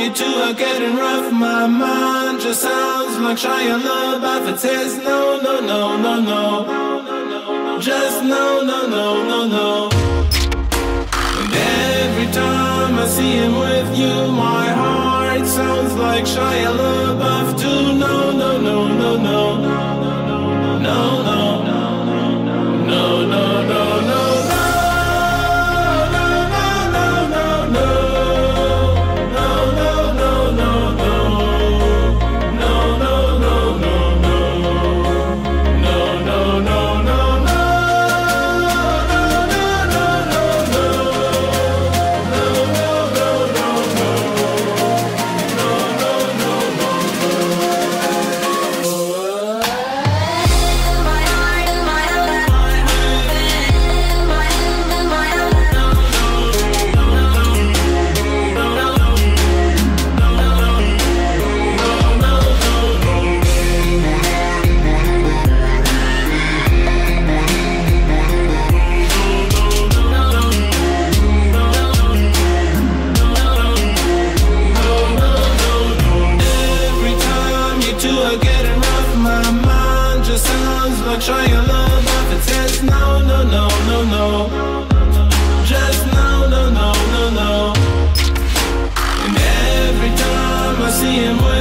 you two are getting rough, my mind just sounds like Shia LaBeouf. It says no, no, no, no, no, just no, no, no, no, no. And every time I see him with you, my heart sounds like Shia LaBeouf too. No, no, no, no, no, no, no, no, no, no, no, no. Shia LaBeouf, it says no, no, no, no, no, just no, no, no, no, no. And every time I see him